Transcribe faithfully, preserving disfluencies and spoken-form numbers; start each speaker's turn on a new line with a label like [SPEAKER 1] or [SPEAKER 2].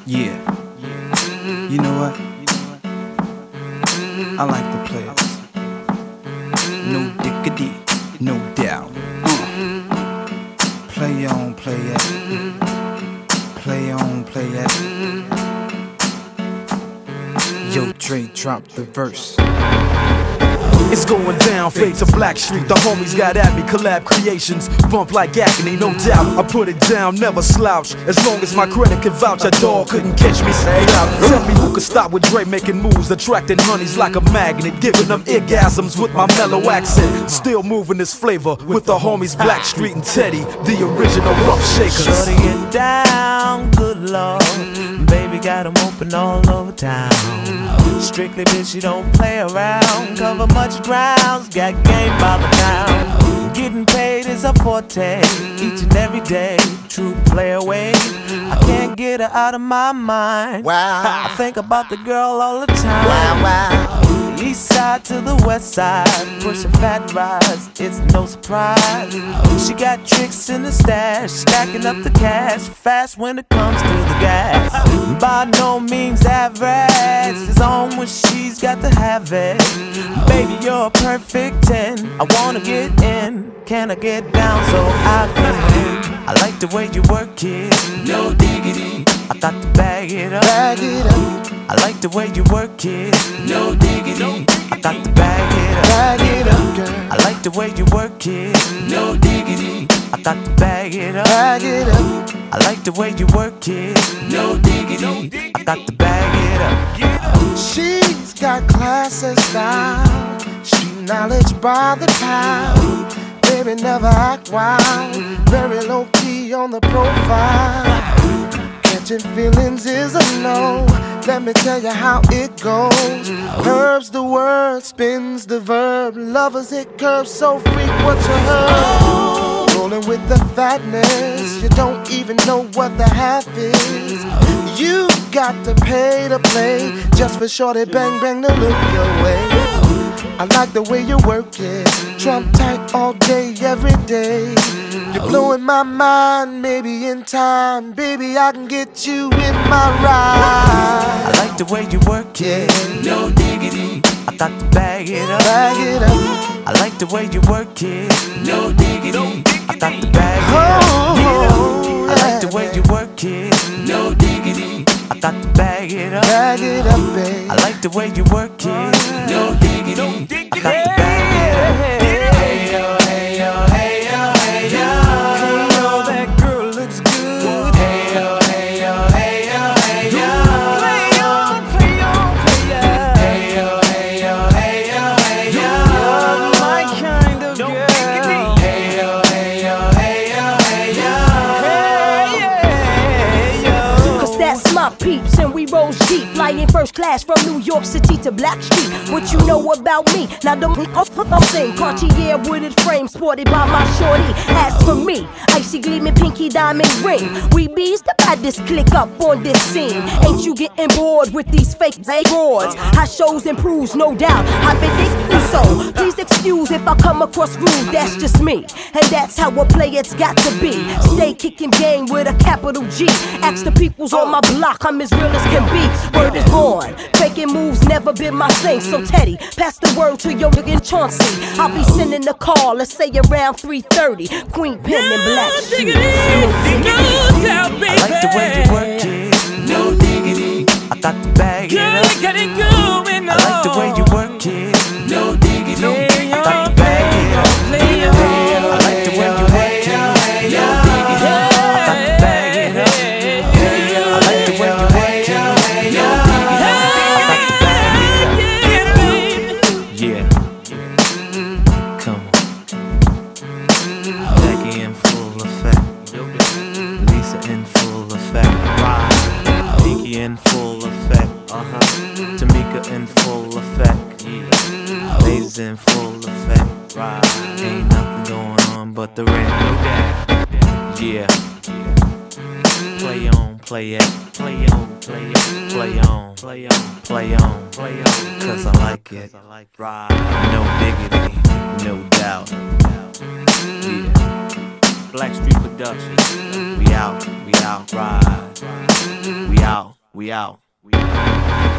[SPEAKER 1] Yeah. You know what? I like the players. No diggity, no doubt. Uh. Play on, play it. Play on, play it. Yo, Dre, drop the verse.
[SPEAKER 2] It's going down, fade to Black Street. The homies got at me, collab creations, bump like agony, no doubt. I put it down, never slouch. As long as my credit can vouch, a dog couldn't catch me. Say out. Tell me who could stop with Dre making moves, attracting honeys like a magnet, giving them orgasms with my mellow accent. Still moving this flavor with the homies Black Street and Teddy, the original rough shakers.
[SPEAKER 3] Shorty get down, good lord. Baby got them open all over town. Strictly bitch, you don't play around. Cover much grounds, got game by the pound. Getting paid is a forte, each and every day. True play away, I can't get her out of my mind. Wow, I think about the girl all the time. Wow, wow. East side to the west side, pushing fat rides, it's no surprise. She got tricks in the stash, stacking up the cash, fast when it comes to the gas. By no means average, it's on when she's got to have it. Baby, you're a perfect ten, I wanna get in. Can I get down so I can? I like the way you work it, no diggity. I got to bag it up, bag it up. I like the way you work it, no diggity. I got to bag it up, bag it up, girl. I like the way you work it, no diggity. I got to bag it up, bag it up. I like the way you work it, no diggity. I got to bag it up.
[SPEAKER 4] She's got class and style, street knowledge by the pound. Baby never act wild, very low key on the profile. Catching feelings is a no, let me tell you how it goes. Curves the word, spins the verb, lovers hit curves so freak what you heard. Rolling with the fatness, you don't even know what the half is. You got to pay to play, just for shorty bang bang to look your way. I like the way you work it, trump tight all day, every day. You're blowing my mind, maybe in time, baby I can get you in my ride.
[SPEAKER 3] I like the way you work it, no diggity. I got to bag it up,
[SPEAKER 4] bag it up.
[SPEAKER 3] I like the way you work it, no diggity. I got to bag it up,
[SPEAKER 4] oh,
[SPEAKER 3] I like the way you work it, no diggity. I got to bag it up,
[SPEAKER 4] bag it up, babe.
[SPEAKER 3] I like the way you work it, no diggity. I got to bag it up. Hey yo, hey yo, hey yo, hey yo. Hey yo, that girl looks good. Hey yo, hey yo, hey yo, hey yo. Play on, play on, play on. Hey yo, hey yo, hey yo, hey yo. You're my kind of girl. Hey yo, hey yo, hey yo, hey yo. Hey yo.
[SPEAKER 5] Cause that's my peeps and we roll deep, flying first class from New York City to Black Street. What you know about me? Now don't I'm saying Cartier wooded frame sported by my shorty. As for me, icy gleaming pinky diamond ring. We bees the baddest click up on this scene. Ain't you getting bored with these fake roars? How shows improves, no doubt. I've been thinking so. Please excuse if I come across rude. That's just me, and that's how a player's got to be. Stay kicking game with a capital G. Ask the peoples on my block, I'm as real as can be. Word is born, faking moves never been my thing. So Teddy, pass the word to your nigga Chauncey. I'll be sending a call, let's say around three thirty. Queen Pen and Black Street.
[SPEAKER 3] No doubt, baby. I like the way you work it, no diggity. I got to bag it up. Got it going on. I like the way you work it, no diggity. I got to bag it up. I like the way you work it, no diggity. I got to bag it up. I like the way you work it, no diggity. I got to bag it up. Yeah. Come on. Becky in full effect. Lisa in full effect. Pinky in full effect. Uh-huh. Tamika in full effect. Yeah. Lays in full effect. Right. Ain't nothing going on but the rent. No doubt. Yeah. Play on, play it. Play on, play it. Play on, play on, play on, play on. Cause I like it. Right. No diggity, no doubt. Yeah. Blackstreet Productions. We out, we out, ride. We out, we out, we out.